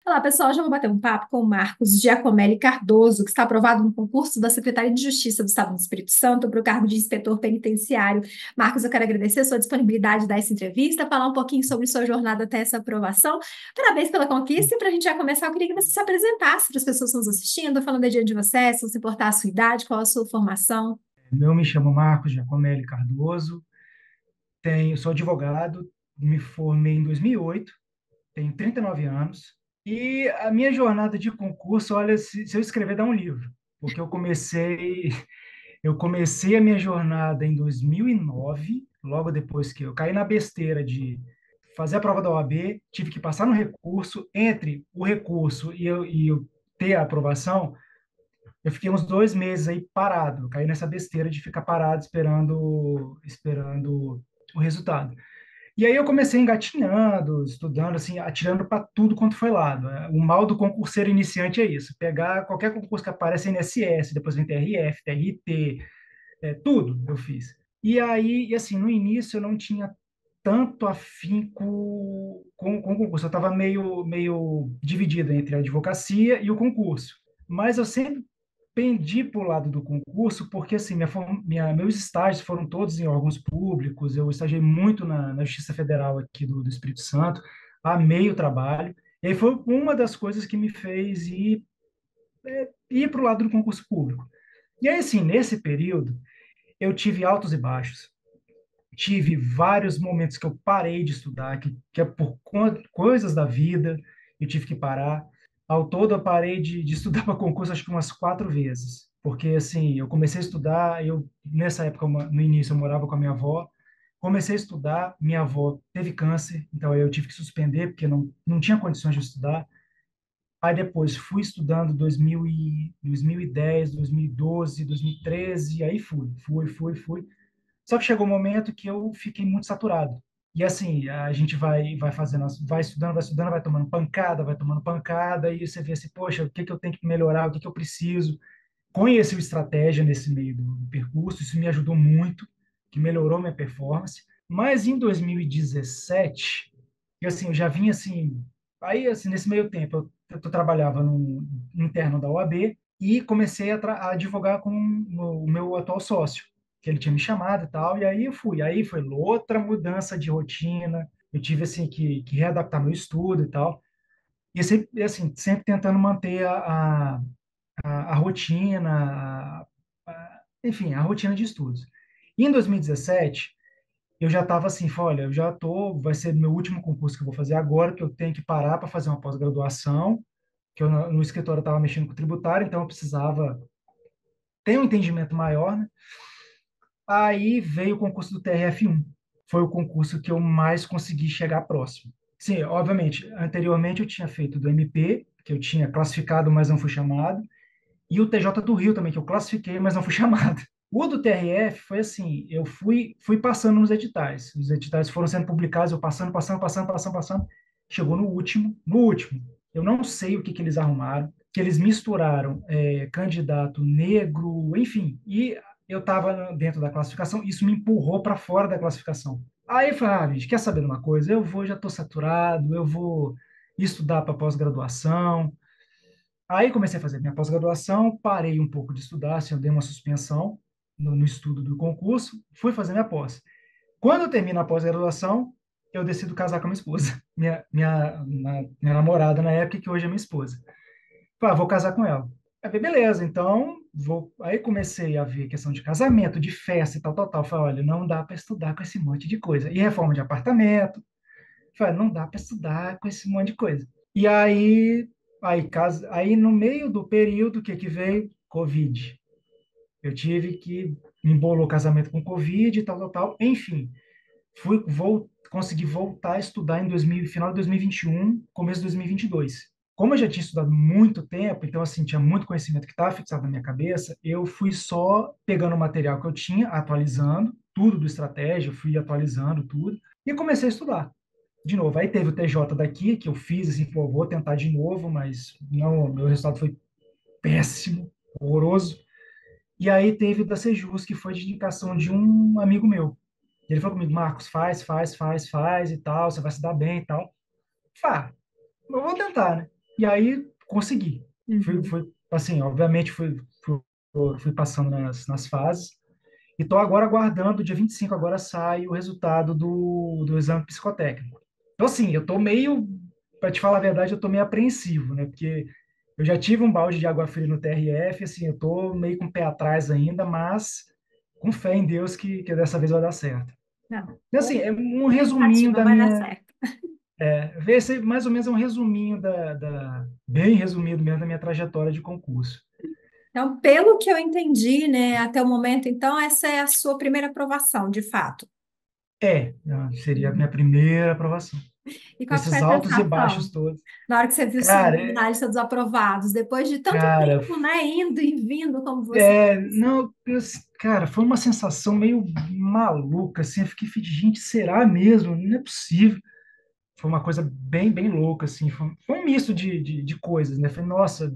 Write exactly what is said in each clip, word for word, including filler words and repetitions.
Olá, pessoal. Já vou bater um papo com o Marcos Giacomelli Cardoso, que está aprovado no concurso da Secretaria de Justiça do Estado do Espírito Santo para o cargo de inspetor penitenciário. Marcos, eu quero agradecer a sua disponibilidade de dar essa entrevista, falar um pouquinho sobre sua jornada até essa aprovação. Parabéns pela conquista e para a gente já começar, eu queria que você se apresentasse para as pessoas que estão nos assistindo, falando aí diante de você, se não se importar a sua idade, qual a sua formação. Eu me chamo Marcos Giacomelli Cardoso, tenho, sou advogado, me formei em dois mil e oito, tenho trinta e nove anos, e a minha jornada de concurso, olha, se, se eu escrever, dá um livro, porque eu comecei, eu comecei a minha jornada em dois mil e nove, logo depois que eu caí na besteira de fazer a prova da O A B, tive que passar no recurso, entre o recurso e eu, e eu ter a aprovação. Eu fiquei uns dois meses aí parado, eu caí nessa besteira de ficar parado esperando, esperando o resultado. E aí eu comecei engatinhando, estudando, assim, atirando para tudo quanto foi lado. O mal do concurseiro iniciante é isso, pegar qualquer concurso que aparece N S S, depois vem T R F, T R T, é, tudo eu fiz. E aí, e assim, no início eu não tinha tanto afinco com, com o concurso, eu estava meio, meio dividido entre a advocacia e o concurso. Mas eu sempre pendi para o lado do concurso, porque assim, minha, form- minha, meus estágios foram todos em órgãos públicos, eu estagiei muito na, na Justiça Federal aqui do, do Espírito Santo, amei o trabalho, e aí foi uma das coisas que me fez ir, ir para o lado do concurso público. E aí, assim, nesse período, eu tive altos e baixos, tive vários momentos que eu parei de estudar, que, que é por co- coisas da vida, eu tive que parar. Ao todo, eu parei de, de estudar para concurso acho que umas quatro vezes, porque assim, eu comecei a estudar, eu nessa época, eu mo- no início, eu morava com a minha avó, comecei a estudar, minha avó teve câncer, então eu tive que suspender, porque não, não tinha condições de estudar. Aí depois fui estudando dois mil e, dois mil e dez, dois mil e doze, dois mil e treze, aí fui, fui, fui, fui. Só que chegou um momento que eu fiquei muito saturado. E assim, a gente vai vai fazendo, as- vai estudando, vai estudando, vai tomando pancada, vai tomando pancada, e você vê assim, poxa, o que que eu tenho que melhorar, o que que eu preciso. Conheci o estratégia nesse meio do, do percurso, isso me ajudou muito, que melhorou minha performance. Mas em dois mil e dezessete, e assim, eu já vinha assim, aí assim, nesse meio tempo, eu, eu trabalhava no, no interno da O A B e comecei a, tra- a advogar com o o meu atual sócio, que ele tinha me chamado e tal, e aí eu fui. Aí foi outra mudança de rotina, eu tive assim que, que readaptar meu estudo e tal, e sempre, e, assim, sempre tentando manter a, a, a, a rotina, a, a, enfim, a rotina de estudos. E em dois mil e dezessete, eu já estava assim, falei, olha, eu já tô, vai ser meu último concurso que eu vou fazer agora, que eu tenho que parar para fazer uma pós-graduação, que eu no, no escritório estava mexendo com tributário, então eu precisava ter um entendimento maior, né? Aí veio o concurso do T R F um. Foi o concurso que eu mais consegui chegar próximo. Sim, obviamente, anteriormente eu tinha feito do M P, que eu tinha classificado, mas não fui chamado, e o T J do Rio também, que eu classifiquei, mas não fui chamado. O do T R F foi assim, eu fui, fui passando nos editais. Os editais foram sendo publicados, eu passando, passando, passando, passando, passando. Chegou no último, no último. Eu não sei o que, que eles arrumaram, que eles misturaram é, candidato negro, enfim. E eu estava dentro da classificação, isso me empurrou para fora da classificação. Aí eu falei, ah, bicho, quer saber de uma coisa? Eu vou, já estou saturado, eu vou estudar para pós-graduação. Aí comecei a fazer minha pós-graduação, parei um pouco de estudar, assim, eu dei uma suspensão no, no estudo do concurso, fui fazer minha pós. Quando eu termino a pós-graduação, eu decido casar com a minha esposa, minha, minha, na- minha namorada na época, que hoje é minha esposa. Falei, ah, vou casar com ela. Aí, falei, beleza, então vou. Aí comecei a ver questão de casamento, de festa e tal, tal, tal. Falei, olha, não dá para estudar com esse monte de coisa. E reforma de apartamento. Falei, não dá para estudar com esse monte de coisa. E aí, aí, casa, aí no meio do período, o que que veio? Covid. Eu tive que me embolou o casamento com Covid e tal, tal, tal. Enfim, fui vou consegui voltar a estudar em dois mil, final de dois mil e vinte e um, começo de dois mil e vinte e dois. Como eu já tinha estudado muito tempo, então assim, tinha muito conhecimento que estava fixado na minha cabeça, eu fui só pegando o material que eu tinha, atualizando tudo do estratégia, fui atualizando tudo e comecei a estudar de novo. Aí teve o T J daqui, que eu fiz, assim, pô, vou tentar de novo, mas não, meu resultado foi péssimo, horroroso. E aí teve o da Sejus, que foi de indicação de um amigo meu. Ele falou comigo, Marcos, faz, faz, faz, faz e tal, você vai se dar bem e tal. Fá, eu vou tentar, né? E aí consegui. Fui, Uhum. fui assim, obviamente fui, fui, fui passando nas, nas fases. E estou agora aguardando, dia vinte e cinco agora sai o resultado do, do exame psicotécnico. Então, assim, eu estou meio, para te falar a verdade, eu estou meio apreensivo, né? Porque eu já tive um balde de água fria no T R F, assim, eu estou meio com o pé atrás ainda, mas com fé em Deus que, que dessa vez vai dar certo. Não, Então, boa assim, é um resuminho expectativa, da vai dar minha. certo. Esse é mais ou menos é um resuminho da, da. Bem resumido mesmo da minha trajetória de concurso. Então, pelo que eu entendi, né, até o momento, então, essa é a sua primeira aprovação, de fato. É, seria a minha primeira aprovação. E qual que foi Esses a altos e baixos sensação todos. na hora que você viu seu Cara, nome na é- lista dos aprovados, depois de tanto cara, tempo, né, indo e vindo como você é, disse? não, eu- cara, foi uma sensação meio maluca, assim, eu fiquei, gente, será mesmo? Não é possível. Foi uma coisa bem, bem louca, assim, foi, foi um misto de, de, de coisas, né? Falei, nossa,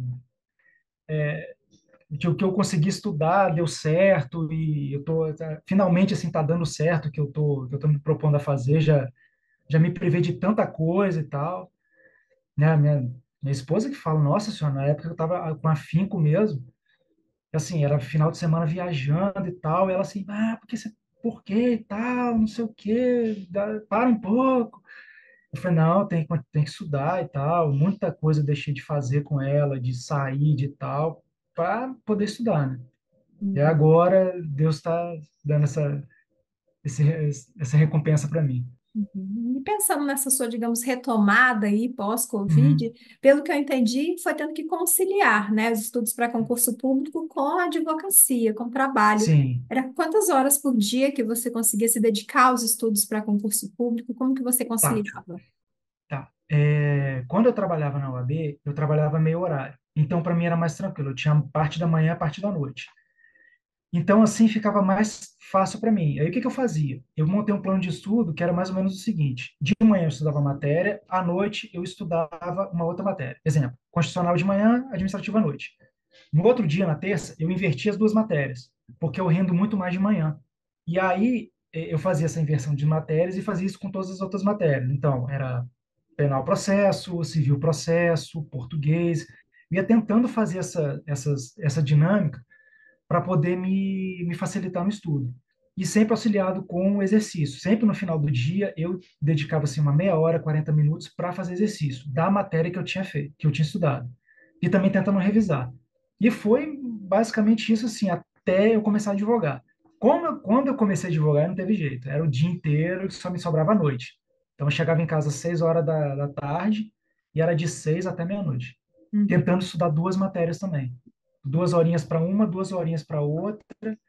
que o que eu consegui estudar deu certo e eu tô, tá- finalmente, assim, tá dando certo o que eu tô, que eu tô me propondo a fazer, já, já me privei de tanta coisa e tal, né? Minha, minha esposa que fala, nossa senhora, na época eu tava com afinco mesmo, assim, era final de semana viajando e tal, e ela assim, ah, porque você, por quê e tal, não sei o quê, dá- para um pouco. Eu falei, não, tem, que- tem que estudar e tal, muita coisa eu deixei de fazer com ela, de sair, de tal, para poder estudar, né? E Uhum. agora Deus está dando essa, esse, essa recompensa para mim. Uhum. E pensando nessa sua, digamos, retomada aí pós-Covid, Uhum. pelo que eu entendi, foi tendo que conciliar, né, os estudos para concurso público com a advocacia, com o trabalho. Sim, Era quantas horas por dia que você conseguia se dedicar aos estudos para concurso público? Como que você tá, conciliava? tá. É, quando eu trabalhava na U A B, eu trabalhava meio horário. Então, para mim era mais tranquilo. Eu tinha parte da manhã, parte da noite. Então, assim, ficava mais fácil para mim. Aí, o que que eu fazia? Eu montei um plano de estudo que era mais ou menos o seguinte: de manhã eu estudava matéria, à noite eu estudava uma outra matéria. Exemplo, constitucional de manhã, administrativo à noite. No outro dia, na terça, eu invertia as duas matérias, porque eu rendo muito mais de manhã. E aí, eh, eu fazia essa inversão de matérias e fazia isso com todas as outras matérias. Então, era penal processo, civil processo, português. Eu ia tentando fazer essa, essas, essa dinâmica para poder me, me facilitar no estudo. E sempre auxiliado com o exercício. Sempre no final do dia, eu dedicava assim, uma meia hora, quarenta minutos para fazer exercício da matéria que eu tinha feito, que eu tinha estudado. E também tentando revisar. E foi basicamente isso assim, até eu começar a advogar. Como eu, quando eu comecei a advogar, não teve jeito. Era o dia inteiro e só me sobrava a noite. Então eu chegava em casa às seis horas da, da tarde e era de seis até meia-noite. Uhum. Tentando estudar duas matérias também. Duas horinhas para uma, duas horinhas para outra.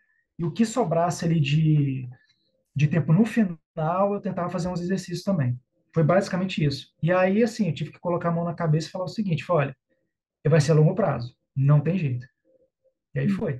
E o que sobrasse ali de, de tempo no final, eu tentava fazer uns exercícios também. Foi basicamente isso. E aí, assim, eu tive que colocar a mão na cabeça e falar o seguinte: olha, vai ser a longo prazo, não tem jeito. E aí foi.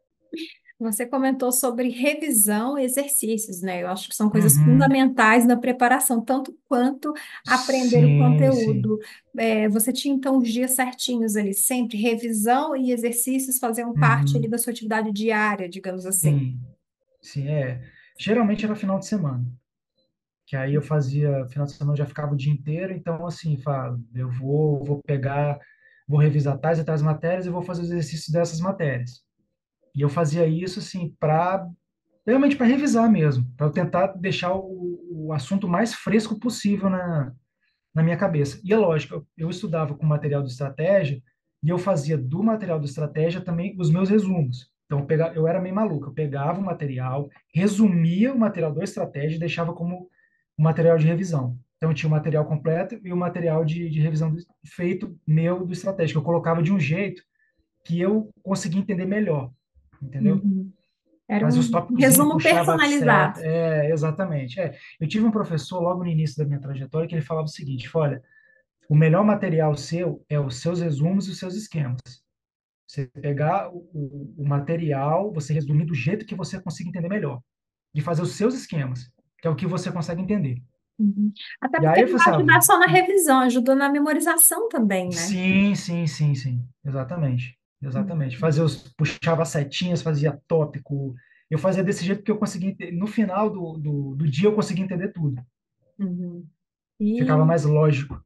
Você comentou sobre revisão e exercícios, né? Eu acho que são coisas Uhum. fundamentais na preparação, tanto quanto aprender o Sim, sim. conteúdo. É, você tinha, então, os dias certinhos ali, sempre revisão e exercícios faziam parte ali Uhum. da sua atividade diária, digamos assim. Sim, sim, é. Geralmente era final de semana, que aí eu fazia, final de semana eu já ficava o dia inteiro, então assim, falo, eu vou, vou pegar, vou revisar tais e tais matérias e vou fazer os exercícios dessas matérias. E eu fazia isso assim para realmente para revisar mesmo, para eu tentar deixar o, o assunto mais fresco possível na, na minha cabeça. E é lógico, eu, eu estudava com material de estratégia e eu fazia do material de estratégia também os meus resumos. Então, eu, pegava, eu era meio maluco, eu pegava o material, resumia o material da estratégia e deixava como o material de revisão. Então, eu tinha o material completo e o material de, de revisão do, feito meu do estratégico. Eu colocava de um jeito que eu conseguia entender melhor, entendeu? Uhum. Era Fazia os um tópicozinhos, resumo puxava a personalizado. seta. É, exatamente. É. Eu tive um professor logo no início da minha trajetória que ele falava o seguinte: olha, o melhor material seu é os seus resumos e os seus esquemas. Você pegar o, o, o material, você resumir do jeito que você consiga entender melhor. E fazer os seus esquemas, que é o que você consegue entender. Uhum. Até E porque aí eu não vai falei ajudar assim, só na revisão, ajuda na memorização também, ah, né? sim, sim, sim, sim. Exatamente. Exatamente. Uhum. Fazia os, puxava setinhas, fazia tópico. Eu fazia desse jeito porque eu conseguia, ente- no final do, do, do dia eu conseguia entender tudo. Uhum. Ficava E mais lógico para mim.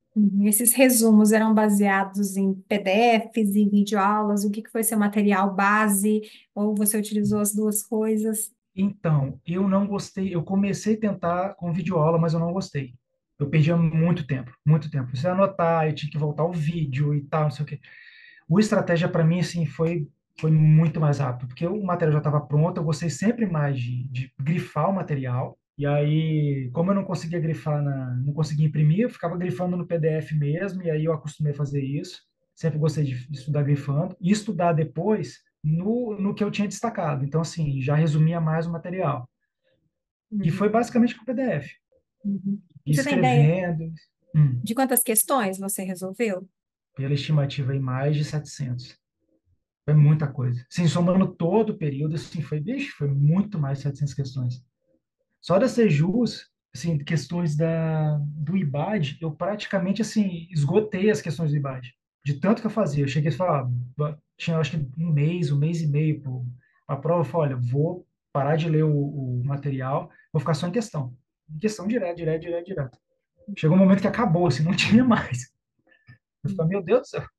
Uhum. Esses resumos eram baseados em P D Fs, em videoaulas, o que que foi seu material base, ou você utilizou as duas coisas? Então, eu não gostei. Eu comecei a tentar com videoaula, mas eu não gostei. Eu perdia muito tempo, muito tempo. Você anotar, eu tinha que voltar o vídeo e tal, não sei o quê. O estratégia para mim assim foi foi muito mais rápido, porque o material já estava pronto, eu gostei sempre mais de, de grifar o material. E aí, como eu não conseguia grifar na, não conseguia imprimir, eu ficava grifando no P D F mesmo, e aí eu acostumei a fazer isso. Sempre gostei de, de estudar grifando e estudar depois no, no que eu tinha destacado. Então, assim, já resumia mais o material. E foi Uhum. basicamente com o P D F. Uhum. E você tem ideia Escrevendo, hum, de quantas questões você resolveu? pela estimativa, aí, mais de setecentos. Foi muita coisa. Sim, somando todo o período, assim, foi, vixe, foi muito mais de setecentas questões. Só da Sejus, assim, questões da, do IBAD, eu praticamente, assim, esgotei as questões do IBAD. De tanto que eu fazia. Eu cheguei a falar, ba- tinha acho que um mês, um mês e meio para a prova. Eu falei, olha, vou parar de ler o, o material, vou ficar só em questão. Em questão direto, direto, direto, direto. Chegou um momento que acabou, assim, não tinha mais. Eu falei, meu Deus do céu.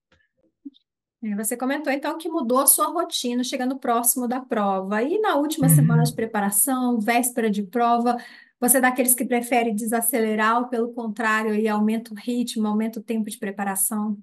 É, você comentou então que mudou a sua rotina chegando próximo da prova. E na última semana de Uhum. preparação, véspera de prova, você é daqueles que prefere desacelerar ou, pelo contrário, aí aumenta o ritmo, aumenta o tempo de preparação?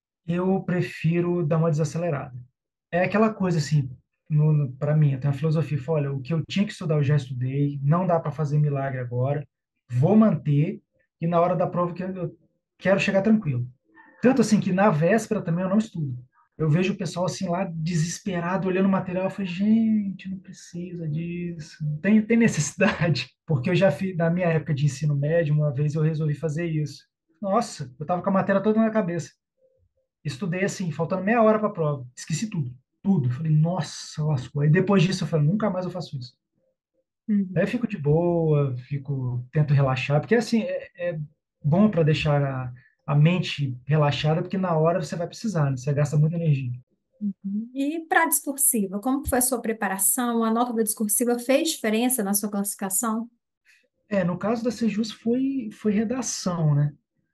Eu prefiro dar uma desacelerada. É aquela coisa assim, no, para mim, eu tenho uma filosofia, falo, olha, o que eu tinha que estudar eu já estudei, não dá para fazer milagre agora, vou manter e na hora da prova que eu eu quero chegar tranquilo. Tanto assim que na véspera também eu não estudo. Eu vejo o pessoal assim lá desesperado olhando o material, eu falei, gente, não precisa disso, não tem, tem necessidade, porque eu já fiz, na minha época de ensino médio, uma vez eu resolvi fazer isso. Nossa, eu tava com a matéria toda na cabeça. Estudei assim, faltando meia hora para a prova. Esqueci tudo. Tudo. Falei, nossa, lascou. Aí depois disso eu falei, nunca mais eu faço isso. Aí eu Uhum. fico de boa, fico, tento relaxar, porque assim, é, é bom para deixar a, a mente relaxada, porque na hora você vai precisar, né? Você gasta muita energia. Uhum. E para a discursiva, como que foi a sua preparação? A nota da discursiva fez diferença na sua classificação? É, no caso da Sejus foi, foi redação, né?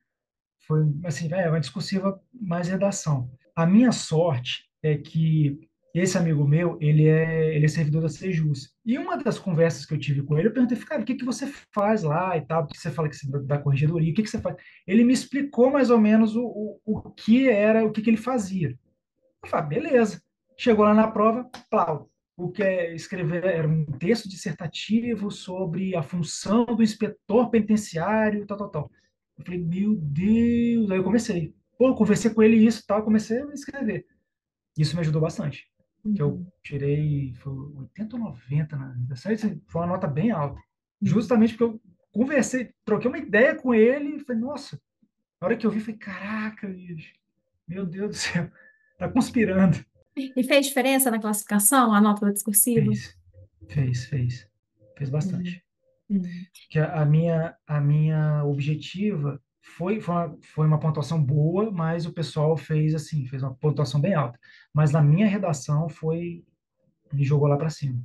Foi, assim, é uma discursiva mais redação. A minha sorte é que esse amigo meu, ele é, ele é servidor da Sejus. E uma das conversas que eu tive com ele, eu perguntei, cara, o que que você faz lá e tal? Por que você fala que você da corregedoria? O que que você faz? Ele me explicou mais ou menos o, o, o que era, o que que ele fazia. Eu falei, beleza. Chegou lá na prova, plau. O que é escrever era um texto dissertativo sobre a função do inspetor penitenciário, tal, tal, tal. Eu falei, meu Deus. Aí eu comecei. Pô, eu conversei com ele isso, tal, comecei a escrever. Isso me ajudou bastante. Que eu Uhum. tirei, foi oitenta ou noventa na redação, isso foi uma nota bem alta. Uhum. Justamente porque eu conversei, troquei uma ideia com ele, e falei, nossa, na hora que eu vi, falei, caraca, bicho, meu Deus do céu, tá conspirando. E fez diferença na classificação, a nota da discursiva? Fez, fez, fez. Fez Uhum. bastante. Uhum. Que a a minha, a minha objetiva foi, foi uma, foi uma pontuação boa, mas o pessoal fez assim, fez uma pontuação bem alta. Mas na minha redação foi, me jogou lá para cima.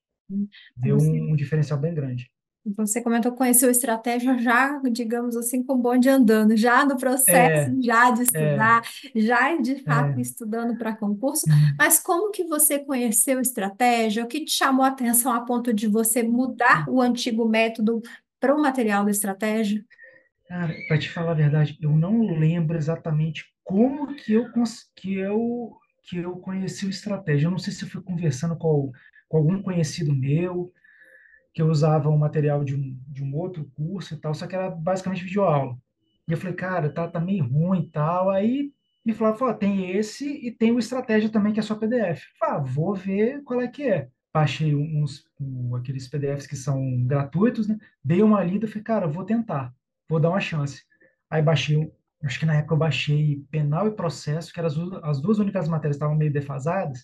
Deu Você um, um diferencial bem grande. Você comentou que conheceu estratégia já, digamos assim, com o bonde andando, já no processo, É, já de é, estudar, já de fato é. estudando para concurso, Hum, mas como que você conheceu estratégia? O que te chamou a atenção a ponto de você mudar hum. o antigo método para o material da estratégia? Cara, para te falar a verdade, eu não lembro exatamente como que eu cons- que eu que eu conheci o estratégia. Eu não sei se eu fui conversando com, com algum conhecido meu, que eu usava um material de um, de um outro curso e tal, só que era basicamente videoaula. E eu falei, cara, tá, tá meio ruim e tal. Aí me falaram, "Pô, tem esse e tem o Estratégia também, que é só P D F. Eu falei, ah, vou ver qual é que é. Baixei uns, um, aqueles P D Fs que são gratuitos, né? Dei uma lida, falei, cara, vou tentar, vou dar uma chance. Aí baixei, um- acho que na época eu baixei Penal e Processo, que eram as, du- as duas únicas matérias que estavam meio defasadas,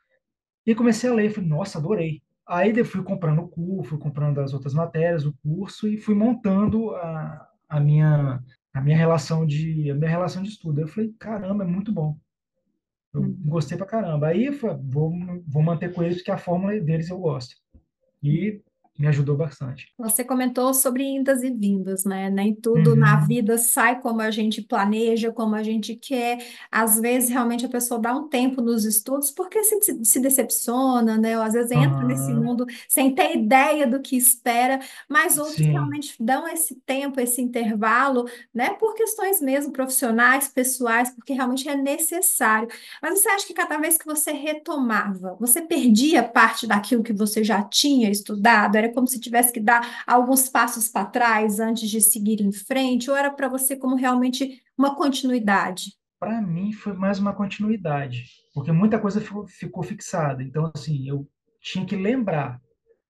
e comecei a ler, falei, nossa, adorei. Aí eu fui comprando o curso, fui comprando as outras matérias, o curso, e fui montando a, a minha, a minha relação de, a minha relação de estudo. Eu falei, caramba, é muito bom. Eu Uhum. gostei pra caramba. Aí eu falei, vou, vou manter com eles, porque a fórmula deles eu gosto. E, me ajudou bastante. Você comentou sobre indas e vindas, né? Nem tudo na Uhum. vida sai como a gente planeja, como a gente quer. Às vezes, realmente, a pessoa dá um tempo nos estudos porque se, se se decepciona, né? Ou às vezes entra nesse Aham. mundo sem ter ideia do que espera, mas outros Sim. realmente dão esse tempo, esse intervalo, né? Por questões mesmo profissionais, pessoais, porque realmente é necessário. Mas você acha que cada vez que você retomava, você perdia parte daquilo que você já tinha estudado? Era como se tivesse que dar alguns passos para trás antes de seguir em frente? Ou era para você como realmente uma continuidade? Para mim foi mais uma continuidade, porque muita coisa ficou, ficou fixada. Então, assim, eu tinha que lembrar.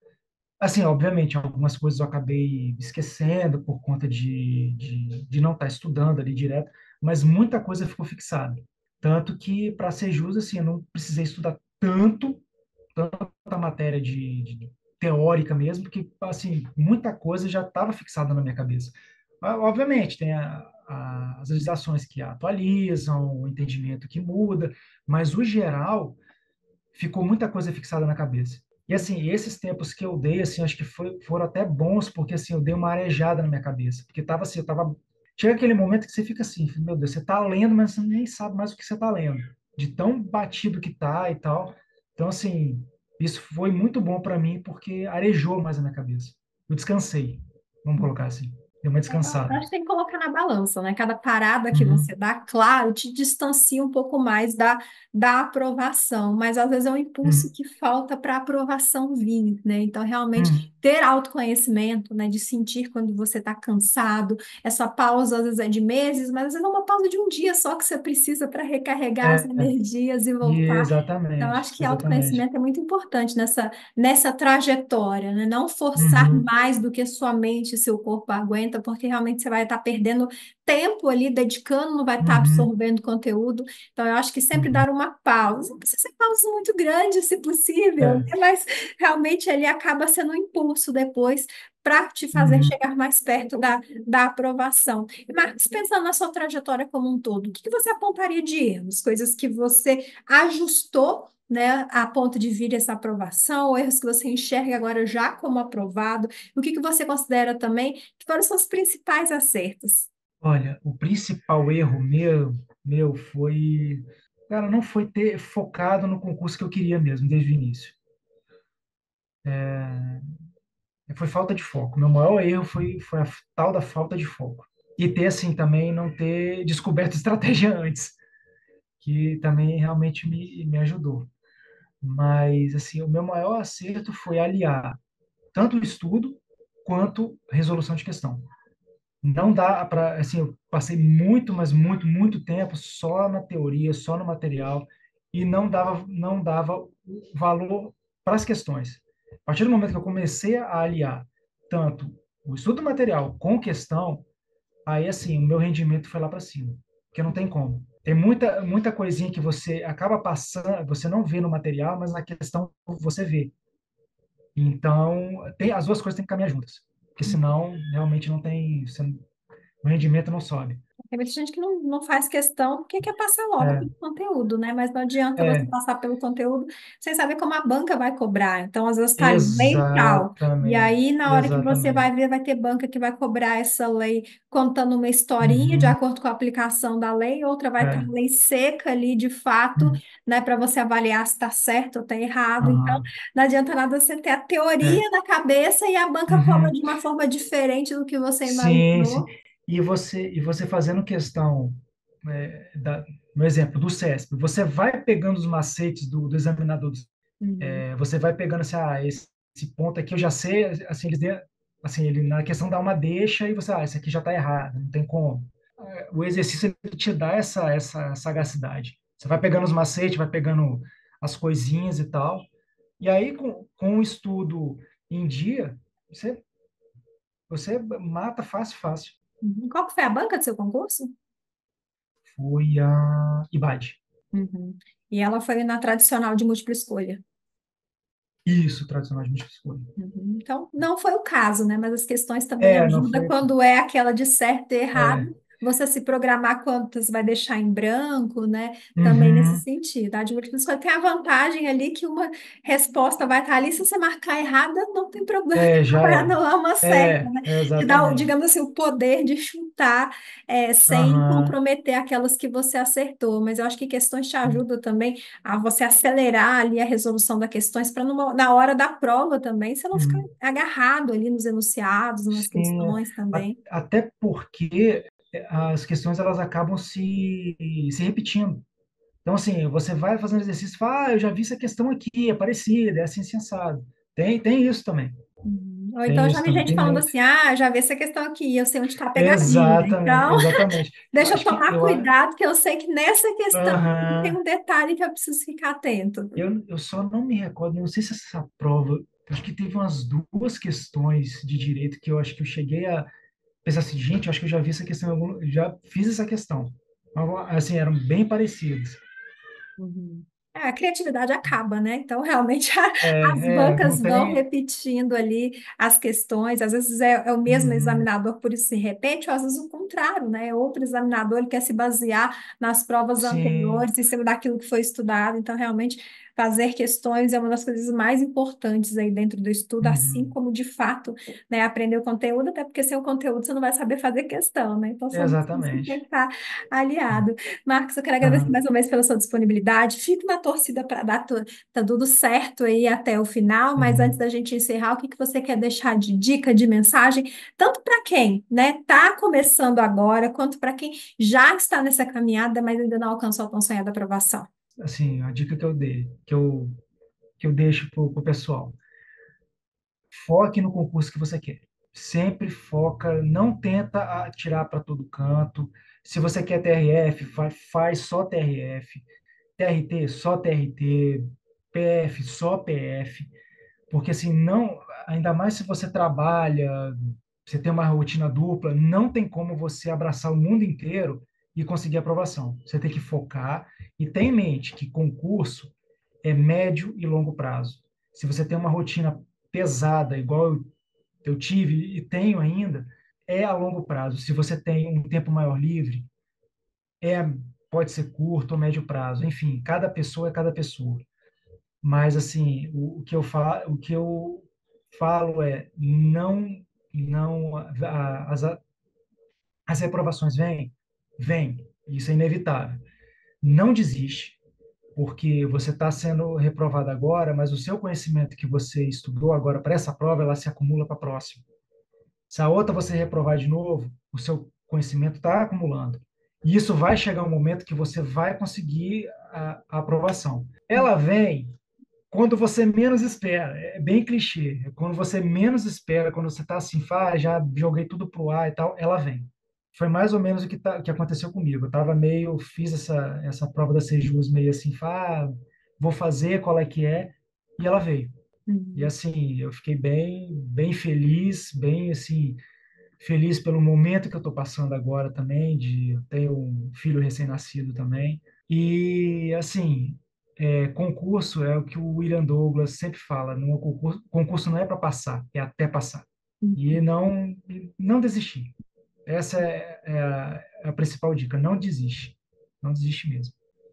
Assim, obviamente, algumas coisas eu acabei esquecendo por conta de, de, de não estar estudando ali direto, mas muita coisa ficou fixada. Tanto que, para ser justo, assim, eu não precisei estudar tanto, tanta matéria de, de teórica mesmo, porque, assim, muita coisa já estava fixada na minha cabeça. Ah, obviamente, tem a, a, as legislações que atualizam, o entendimento que muda, mas, o geral, ficou muita coisa fixada na cabeça. E assim, esses tempos que eu dei, assim, acho que foi, foram até bons, porque assim, eu dei uma arejada na minha cabeça, porque tava assim, eu tava chega aquele momento que você fica assim, meu Deus, você tá lendo, mas você nem sabe mais o que você tá lendo, de tão batido que tá e tal. Então assim, isso foi muito bom para mim porque arejou mais a minha cabeça. Eu descansei, vamos colocar assim, deu uma Eu descansada. acho que tem que colocar na balança, né? Cada parada que você Uhum, dá, claro, te distancia um pouco mais da, da aprovação, mas às vezes é um impulso uhum, que falta para a aprovação vir, né? Então, realmente, uhum, ter autoconhecimento, né? De sentir quando você está cansado, essa pausa às vezes é de meses, mas às vezes é uma pausa de um dia só que você precisa para recarregar as é, energias e voltar. Então, eu exatamente, acho que exatamente. autoconhecimento é muito importante nessa, nessa trajetória, né? Não forçar Uhum, mais do que sua mente e seu corpo aguenta, porque realmente você vai estar perdendo tempo ali, dedicando, não vai estar uhum, absorvendo conteúdo. Então, eu acho que sempre uhum. dar uma pausa, não precisa ser pausa muito grande, se possível, né? É. Mas realmente ele acaba sendo um impulso depois para te fazer Uhum. chegar mais perto da, da aprovação. E, Marcos, pensando na sua trajetória como um todo, o que que você apontaria de erros? Coisas que você ajustou, né, a ponto de vir essa aprovação, ou erros que você enxerga agora já como aprovado? O que que você considera também que foram os seus principais acertos? Olha, o principal erro meu, meu foi, cara, não foi ter focado no concurso que eu queria mesmo desde o início. Foi falta de foco. Meu maior erro foi, foi a tal da falta de foco. E ter, assim, também não ter descoberto estratégia antes, que também realmente me, me ajudou. Mas, assim, o meu maior acerto foi aliar tanto o estudo quanto resolução de questão. Não dá para, assim, eu passei muito, mas muito, muito tempo só na teoria, só no material e não dava, não dava valor para as questões. A partir do momento que eu comecei a aliar tanto o estudo do material com questão, aí assim, o meu rendimento foi lá para cima, porque não tem como. Tem muita, muita coisinha que você acaba passando, você não vê no material, mas na questão você vê. Então, tem, as duas coisas têm que caminhar juntas, porque senão realmente não tem, você o rendimento não sobe. Tem muita gente que não, não faz questão porque quer passar logo É, pelo conteúdo, né? Mas não adianta você é, passar pelo conteúdo sem saber como a banca vai cobrar. Então, às vezes está ali lei e tal. E exatamente, aí, na hora que você vai exatamente. ver, vai ter banca que vai cobrar essa lei contando uma historinha de Uhum, acordo com a aplicação da lei, outra vai estar é, a lei seca ali de fato, uhum, né? Para você avaliar se está certo ou está errado. Então, aham, não adianta nada você ter a é, teoria na cabeça e a banca cobra uhum. de uma forma diferente do que você Sim, sim. imaginou. E você, e você fazendo questão, é, da, no exemplo do CESP, você vai pegando os macetes do, do examinador, Uhum. é, você vai pegando assim, ah, esse, esse ponto aqui eu já sei, assim, eles, de- assim, ele na questão dá uma deixa e você, ah, esse aqui já está errado, não tem como. O exercício ele te dá essa, essa sagacidade. Você vai pegando os macetes, vai pegando as coisinhas e tal. E aí, com, com o estudo em dia, você, você mata fácil, fácil. Uhum. Qual que foi a banca do seu concurso? Foi a IBAD. Uhum. E ela foi na tradicional de múltipla escolha. Isso, tradicional de múltipla escolha. Uhum. Então, não foi o caso, né? Mas as questões também É, não ajudam foi. quando é aquela de certo e É, errado. você se programar quantas vai deixar em branco, né? Também nesse Uhum. sentido. A de múltipla escolha tem a vantagem ali que uma resposta vai estar ali, se você marcar errada, não tem problema, É, já ela era. não é uma certa, É, né? é Te dá, o- exatamente. digamos assim, o poder de chutar é, sem Aham. comprometer aquelas que você acertou. Mas eu acho que questões te ajudam também a você acelerar ali a resolução das questões para na hora da prova também, você não ficar Uhum. agarrado ali nos enunciados, nas Sim, é. questões A- também. até porque as questões elas acabam se, se repetindo. Então, assim, você vai fazendo exercício e fala, ah, eu já vi essa questão aqui, é parecida, é assim, assim, assado. Tem, tem isso também. Uhum. Ou então Tem eu já isso vi também, gente tem falando muito. assim, ah, já vi essa questão aqui, eu sei onde está a pegadinha. Exatamente, Então, exatamente. Eu deixa eu acho que tomar eu, a- cuidado, que eu sei que nessa questão tem aham, um detalhe que eu preciso ficar atento. eu, eu só não me recordo, não sei se essa prova, acho que teve umas duas questões de direito que eu acho que eu cheguei a pensar assim, gente, eu acho que eu já vi essa questão, em algum- já fiz essa questão. Mas, assim, eram bem parecidas. Uhum. É, a criatividade acaba, né? Então, realmente, a- as É, é, não bancas vão tem. repetindo ali as questões. Às vezes é, é o mesmo Uhum, examinador, por isso se repete, ou às vezes o contrário, né? Outro examinador ele quer se basear nas provas sim. anteriores, em cima daquilo que foi estudado. Então, realmente, fazer questões é uma das coisas mais importantes aí dentro do estudo, assim Uhum, como, de fato, né, aprender o conteúdo, até porque sem o conteúdo você não vai saber fazer questão, né? Então, são duas coisas que tem exatamente. que estar aliado. Marcos, eu quero agradecer Aham, mais uma vez pela sua disponibilidade. Fico na torcida para dar tu- tá tudo certo aí até o final, mas antes uhum. da gente encerrar, o que que você quer deixar de dica, de mensagem, tanto para quem, né, tá começando agora, quanto para quem já está nessa caminhada, mas ainda não alcançou a tão sonhada aprovação? Assim, a dica que eu dei, que eu, que eu deixo pro, pro pessoal. Foque no concurso que você quer. Sempre foca, não tenta atirar para todo canto. Se você quer T R F, fa- faz só T R F. T R T, só T R T. P F, só P F. Porque assim, não, ainda mais se você trabalha, você tem uma rotina dupla, não tem como você abraçar o mundo inteiro e conseguir aprovação. Você tem que focar e ter em mente que concurso é médio e longo prazo. Se você tem uma rotina pesada, igual eu, eu tive e tenho ainda, é a longo prazo. Se você tem um tempo maior livre, é pode ser curto ou médio prazo. Enfim, cada pessoa é cada pessoa. Mas assim, o, o que eu falo, o que eu falo é não não a- as as reprovações vêm, vêm, isso é inevitável. Não desiste, porque você está sendo reprovado agora, mas o seu conhecimento que você estudou agora para essa prova, ela se acumula para a próxima. Se a outra você reprovar de novo, o seu conhecimento está acumulando. E isso vai chegar um momento que você vai conseguir a, a aprovação. Ela vem quando você menos espera. É bem clichê. É quando você menos espera, quando você está assim, ah, já joguei tudo pro ar e tal, ela vem. Foi mais ou menos o que, tá, que aconteceu comigo. Eu tava meio, fiz essa, essa prova da Sejus meio assim, ah, vou fazer, qual é que é, e ela veio. E Uhum. assim, eu fiquei bem, bem feliz, bem assim, feliz pelo momento que eu estou passando agora também, de eu tenho um filho recém-nascido também. E assim, é, concurso é o que o William Douglas sempre fala, não é concurso, concurso não é para passar, é até passar. E não não desistir. Essa é, é a, é a principal dica, não desiste. Não desiste mesmo.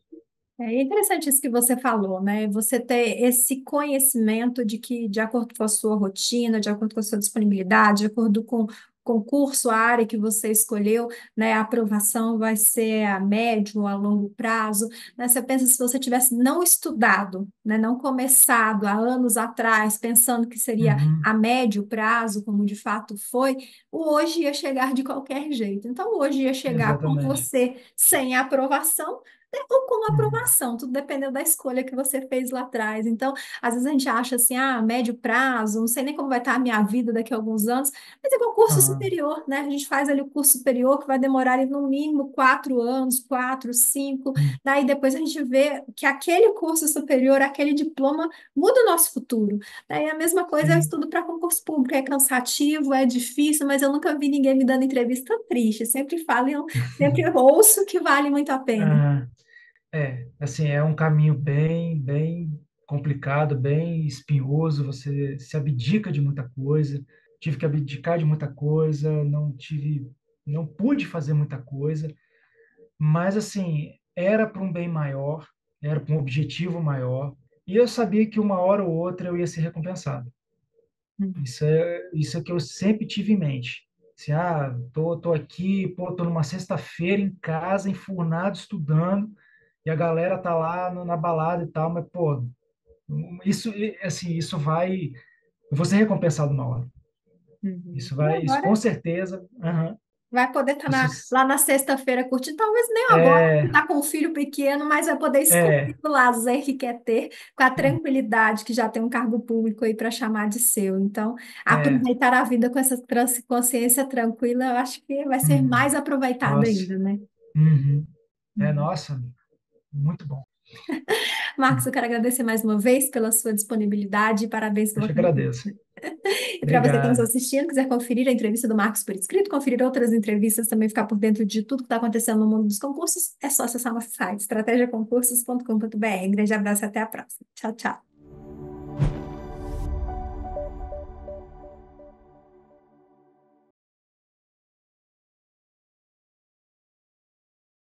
É interessante isso que você falou, né? Você ter esse conhecimento de que, de acordo com a sua rotina, de acordo com a sua disponibilidade, de acordo com o concurso, a área que você escolheu, né? A aprovação vai ser a médio ou a longo prazo, né? Você pensa se você tivesse não estudado, né? Não começado há anos atrás, pensando que seria Uhum, a médio prazo, como de fato foi, o hoje ia chegar de qualquer jeito. Então, hoje ia chegar com exatamente. você sem a aprovação ou com Uhum, aprovação, tudo dependendo da escolha que você fez lá atrás. Então, às vezes a gente acha assim, ah, médio prazo, não sei nem como vai estar a minha vida daqui a alguns anos, mas é igual curso aham, superior, né? A gente faz ali o curso superior que vai demorar ali, no mínimo quatro anos, quatro, cinco, uhum, daí depois a gente vê que aquele curso superior, aquele diploma, muda o nosso futuro. Daí a mesma coisa é o sim. estudo para concurso público, é cansativo, é difícil, mas eu nunca vi ninguém me dando entrevista triste, sempre falam, sempre ouço que vale muito a pena. Aham. É, assim, é um caminho bem, bem complicado, bem espinhoso. Você se abdica de muita coisa. Tive que abdicar de muita coisa. Não tive. não pude fazer muita coisa, mas assim, era para um bem maior, era para um objetivo maior, e eu sabia que uma hora ou outra eu ia ser recompensado. Uhum. Isso é, isso é que eu sempre tive em mente. Assim, ah, tô, tô aqui, pô, tô numa sexta-feira em casa, enfurnado, estudando, e a galera tá lá no- na balada e tal, mas, pô, isso, e, assim, isso vai, eu vou ser recompensado uma hora. Uhum. Isso E vai, isso com agora certeza, aham, vai poder estar isso, lá na sexta-feira curtindo, talvez nem agora, que é, está com um filho pequeno, mas vai poder escolher é, o lazer que quer ter, com a tranquilidade que já tem um cargo público aí para chamar de seu. Então, é, aproveitar a vida com essa trans- consciência tranquila, eu acho que vai ser uhum, mais aproveitado nossa, ainda, né? uhum, é, Uhum. nossa, muito bom. Marcos, eu quero agradecer mais uma vez pela sua disponibilidade e parabéns Eu pela te conversa. agradeço. E para você que está nos Obrigado. assistindo, quiser conferir a entrevista do Marcos por escrito, conferir outras entrevistas, também ficar por dentro de tudo que está acontecendo no mundo dos concursos, é só acessar nosso site, estratégia concursos ponto com ponto br. Um grande abraço e até a próxima. Tchau, tchau.